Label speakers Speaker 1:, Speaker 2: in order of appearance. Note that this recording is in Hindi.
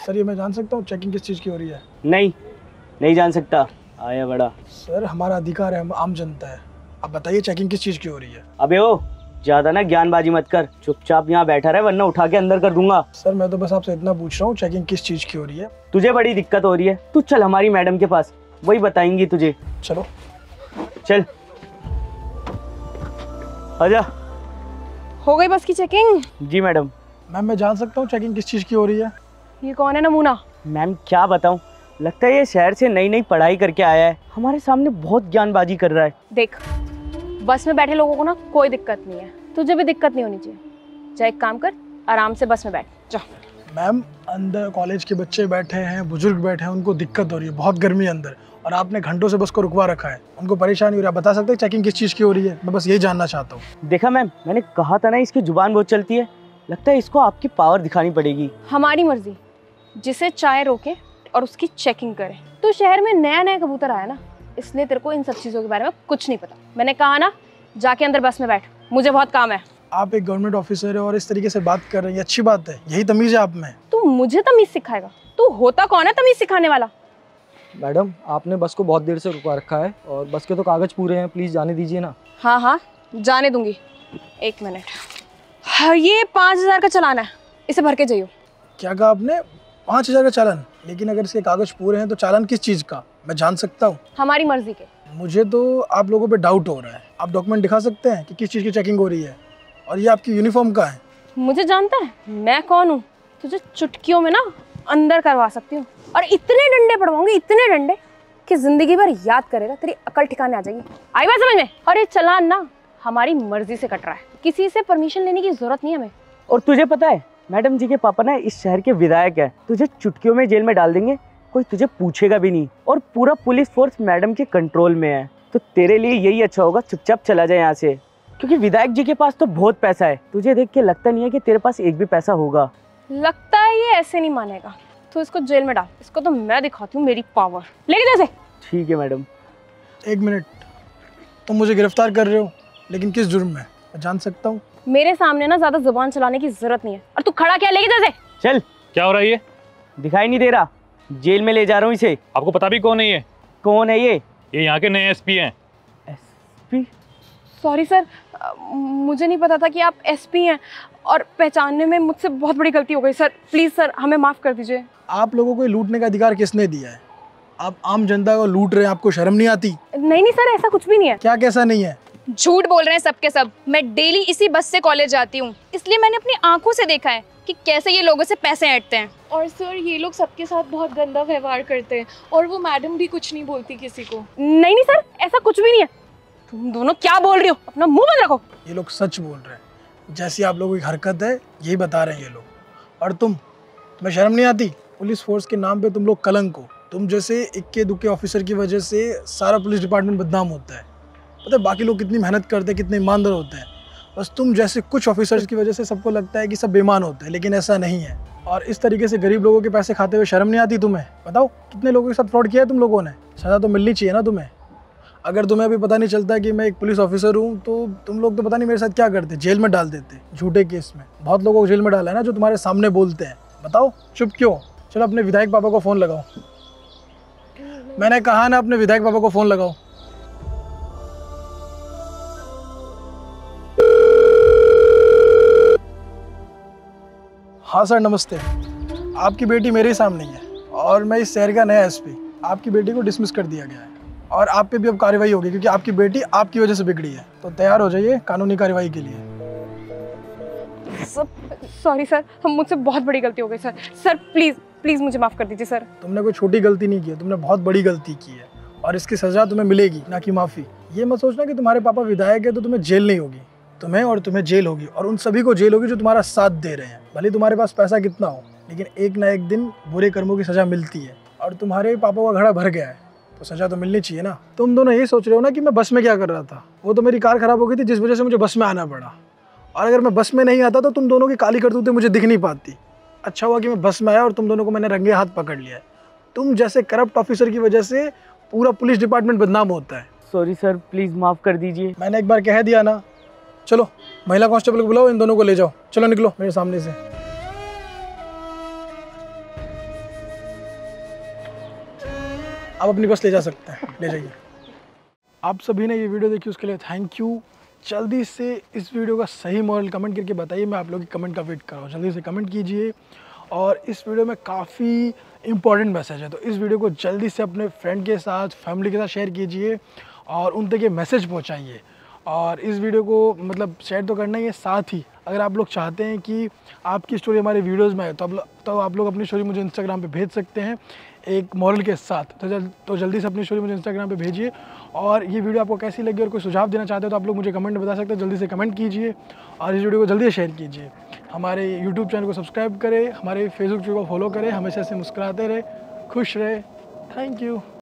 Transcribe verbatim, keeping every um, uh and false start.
Speaker 1: सर ये मैं जान सकता हूँ चेकिंग किस चीज़ की हो रही है?
Speaker 2: नहीं नहीं जान सकता, आया बड़ा।
Speaker 1: सर हमारा अधिकार है, हम आम जनता है। अब बताइए चेकिंग किस चीज़ की हो रही है?
Speaker 2: अबे ओ ज्यादा ना ज्ञानबाजी मत कर, चुपचाप यहाँ बैठा रहे वरना उठा के अंदर कर दूंगा।
Speaker 1: सर मैं तो बस आपसे इतना पूछ रहा हूँ चेकिंग किस चीज़ की हो रही है?
Speaker 2: तुझे बड़ी दिक्कत हो रही है, तू चल हमारी मैडम के पास, वही बताएंगी तुझे।
Speaker 1: चलो
Speaker 2: चल आजा।
Speaker 3: हो गई बस की चेकिंग?
Speaker 2: जी मैडम।
Speaker 1: मैम मैं जान सकता हूँ चेकिंग किस चीज़ की हो रही है?
Speaker 3: ये कौन है नमूना?
Speaker 2: मैम क्या बताऊँ, लगता है ये शहर से नई नई पढ़ाई करके आया है, हमारे सामने बहुत ज्ञानबाजी कर रहा है।
Speaker 3: देख बस में बैठे लोगों को ना कोई दिक्कत नहीं है, तुझे भी दिक्कत नहीं होनी चाहिए। चाहे एक काम कर, आराम से बस में बैठ जा।
Speaker 1: मैम अंदर कॉलेज के बच्चे बैठे हैं, बुजुर्ग बैठे हैं, उनको दिक्कत हो रही है, बहुत गर्मी है अंदर, और आपने घंटों से बस को रुकवा रखा है, उनको परेशानी हो रही है। आप बता सकते हैं चेकिंग किस चीज़ की हो रही है? मैं बस यही जानना चाहता हूँ।
Speaker 2: देखा मैम, मैंने कहा था ना इसकी जुबान बहुत चलती है, लगता है इसको आपकी पावर दिखानी पड़ेगी।
Speaker 3: हमारी मर्जी, जिसे चाहे रोके और उसकी चेकिंग करे। तो शहर में नया नया कबूतर आया ना, इसलिए तेरे को इन सब चीज़ों के बारे में कुछ नहीं पता। मैंने कहा ना, जाके अंदर बस में बैठ, मुझे बहुत काम है।
Speaker 1: आप एक गवर्नमेंट ऑफिसर है और इस तरीके से बात कर रही है, अच्छी बात है, यही तमीज़ है आप में।
Speaker 3: तू मुझे तमीज़ सिखाएगा? तू होता कौन है तमीज़ सिखाने वाला?
Speaker 4: मैडम आपने बस को बहुत देर से रुकवा रखा है और बस के तो कागज़ पूरे हैं, प्लीज़ जाने दीजिए ना।
Speaker 3: हाँ हाँ जाने दूंगी, एक मिनट। हाँ, ये पाँच हज़ार का चालान है, इसे भर के जाइयो।
Speaker 1: क्या कहा आपने? पाँच हज़ार का चालान? लेकिन अगर इसके कागज़ पूरे हैं तो चालान किस चीज़ का, मैं जान सकता हूँ?
Speaker 3: हमारी मर्जी के।
Speaker 1: मुझे तो आप लोगों पे डाउट हो रहा है। आप डॉक्यूमेंट दिखा सकते हैं कि किस चीज़ की चेकिंग हो रही है? और ये आपकी यूनिफॉर्म का है?
Speaker 3: मुझे जानता है मैं कौन हूँ? तुझे चुटकियों में ना अंदर करवा सकती हूँ, और इतने डंडे पड़वाऊंगी, इतने डंडे कि जिंदगी भर याद करेगा, तेरी अकल ठिकाने आ जाएगी। आई बात समझ में? और ये चालान ना हमारी मर्जी से कट रहा है, किसी से परमिशन लेने की जरूरत नहीं है हमें।
Speaker 2: और तुझे पता है मैडम जी के पापा ना इस शहर के विधायक है, तुझे चुटकियों में जेल में डाल देंगे, कोई तुझे पूछेगा भी नहीं, और पूरा पुलिस फोर्स मैडम के कंट्रोल में है। तो तेरे लिए यही अच्छा होगा, चुपचाप चला जाए यहाँ से, क्योंकि विधायक जी के पास तो बहुत पैसा है। तुझे देख के लगता नहीं है कि तेरे पास एक भी पैसा होगा।
Speaker 3: लगता है ये ऐसे नहीं मानेगा, तो इसको जेल में डाल, इसको तो मैं दिखाती हूँ मेरी पावर। लेके जा इसे।
Speaker 2: ठीक है मैडम।
Speaker 1: एक मिनट, तुम मुझे गिरफ्तार कर रहे हो, लेकिन किस जुर्म में, मैं जान सकता हूँ?
Speaker 3: मेरे सामने ना ज्यादा जुबान चलाने की जरूरत नहीं है, और तू खड़ा क्या? लेके जा इसे।
Speaker 2: चल।
Speaker 5: क्या हो रहा है ये?
Speaker 2: दिखाई नहीं दे रहा, जेल में ले जा रहा हूँ इसे।
Speaker 5: आपको पता भी कौन है ये?
Speaker 2: कौन है ये?
Speaker 5: ये यहाँ के नए एसपी हैं।
Speaker 2: एसपी?
Speaker 3: सॉरी सर, मुझे नहीं पता था कि आप एसपी हैं, और पहचानने में मुझसे बहुत बड़ी गलती हो गई सर। प्लीज़ सर हमें माफ़ कर दीजिए।
Speaker 1: आप लोगों को लूटने का अधिकार किसने दिया है? आप आम जनता को लूट रहे हैं, आपको शर्म नहीं आती?
Speaker 3: नहीं नहीं सर, ऐसा कुछ भी नहीं है।
Speaker 1: क्या कैसा नहीं है?
Speaker 6: झूठ बोल रहे हैं सबके सब। मैं डेली इसी बस से कॉलेज जाती हूँ, इसलिए मैंने अपनी आंखों से देखा है कि कैसे ये लोगों से पैसे ऐंठते हैं।
Speaker 7: और सर ये लोग सबके साथ बहुत गंदा व्यवहार करते हैं, और वो मैडम भी कुछ नहीं बोलती किसी को।
Speaker 3: नहीं नहीं सर, ऐसा कुछ भी नहीं है। तुम दोनों क्या बोल रही हो? अपना मुंह बंद रखो।
Speaker 1: ये लोग सच बोल रहे हैं, जैसी आप लोगों की हरकत है यही बता रहे हैं ये लोग। और तुम, तुम्हें शर्म नहीं आती? पुलिस फोर्स के नाम पे तुम लोग कलंक हो। तुम जैसे इक्के दुक्के ऑफिसर की वजह से सारा पुलिस डिपार्टमेंट बदनाम होता है। पता है बाकी लोग कितनी मेहनत करते हैं, कितने ईमानदार होते हैं, बस तुम जैसे कुछ ऑफिसर्स की वजह से सबको लगता है कि सब बेईमान होते हैं, लेकिन ऐसा नहीं है। और इस तरीके से गरीब लोगों के पैसे खाते हुए शर्म नहीं आती तुम्हें? बताओ कितने लोगों के साथ फ्रॉड किया है तुम लोगों ने? सज़ा तो मिलनी चाहिए ना तुम्हें। अगर तुम्हें अभी पता नहीं चलता कि मैं एक पुलिस ऑफिसर हूँ तो तुम लोग तो पता नहीं मेरे साथ क्या करते, जेल में डाल देते झूठे केस में। बहुत लोगों को जेल में डाला है ना जो तुम्हारे सामने बोलते हैं। बताओ चुप क्यों? चलो अपने विधायक पापा को फ़ोन लगाओ। मैंने कहा ना अपने विधायक पापा को फ़ोन लगाओ। हाँ सर नमस्ते। आपकी बेटी मेरे ही सामने ही है और मैं इस शहर का नया एसपी। आपकी बेटी को डिसमिस कर दिया गया है और आप पे भी अब कार्रवाई होगी क्योंकि आपकी बेटी आपकी वजह से बिगड़ी है। तो तैयार हो जाइए कानूनी कार्रवाई के लिए।
Speaker 3: सॉरी सर, हम मुझसे बहुत बड़ी गलती हो गई सर। सर प्लीज़ प्लीज़ मुझे माफ़ कर दीजिए सर।
Speaker 1: तुमने कोई छोटी गलती नहीं की है, तुमने बहुत बड़ी गलती की है और इसकी सज़ा तुम्हें मिलेगी, ना कि माफ़ी। ये मत सोचना कि तुम्हारे पापा विधायक है तो तुम्हें जेल नहीं होगी। तुम्हें और तुम्हें जेल होगी और उन सभी को जेल होगी जो तुम्हारा साथ दे रहे हैं। भले तुम्हारे पास पैसा कितना हो, लेकिन एक ना एक दिन बुरे कर्मों की सज़ा मिलती है और तुम्हारे पापा का घड़ा भर गया है तो सज़ा तो मिलनी चाहिए ना। तुम दोनों ये सोच रहे हो ना कि मैं बस में क्या कर रहा था। वो तो मेरी कार खराब हो गई थी जिस वजह से मुझे बस में आना पड़ा, और अगर मैं बस में नहीं आता तो तुम दोनों की काली करतूतें मुझे दिख नहीं पाती। अच्छा हुआ कि मैं बस में आया और तुम दोनों को मैंने रंगे हाथ पकड़ लिया है। तुम जैसे करप्ट ऑफिसर की वजह से पूरा पुलिस डिपार्टमेंट बदनाम होता है।
Speaker 2: सॉरी सर, प्लीज़ माफ़ कर दीजिए।
Speaker 1: मैंने एक बार कह दिया ना। चलो महिला कांस्टेबल को बुलाओ, इन दोनों को ले जाओ। चलो निकलो मेरे सामने से। आप अपनी बस ले जा सकते हैं, ले जाइए। आप सभी ने ये वीडियो देखी उसके लिए थैंक यू। जल्दी से इस वीडियो का सही मॉरल कमेंट करके बताइए, मैं आप लोगों की कमेंट का वेट कर रहा हूँ। जल्दी से कमेंट कीजिए। और इस वीडियो में काफ़ी इंपॉर्टेंट मैसेज है, तो इस वीडियो को जल्दी से अपने फ्रेंड के साथ, फैमिली के साथ शेयर कीजिए और उन तक ये मैसेज पहुँचाइए। और इस वीडियो को मतलब शेयर तो करना ही है, साथ ही अगर आप लोग चाहते हैं कि आपकी स्टोरी हमारे वीडियोज़ में आए तो आप तो आप लोग अपनी स्टोरी मुझे इंस्टाग्राम पे भेज सकते हैं एक मॉरल के साथ। तो जल तो जल्दी से अपनी स्टोरी मुझे इंस्टाग्राम पे भेजिए। और ये वीडियो आपको कैसी लगी और कोई सुझाव देना चाहते हो तो आप लोग मुझे कमेंट में बता सकते हैं। जल्दी से कमेंट कीजिए और इस वीडियो को जल्दी से शेयर कीजिए। हमारे यूट्यूब चैनल को सब्सक्राइब करें, हमारे फेसबुक पेज को फॉलो करें, हमेशा से मुस्कुराते रहे, खुश रहे। Thank you.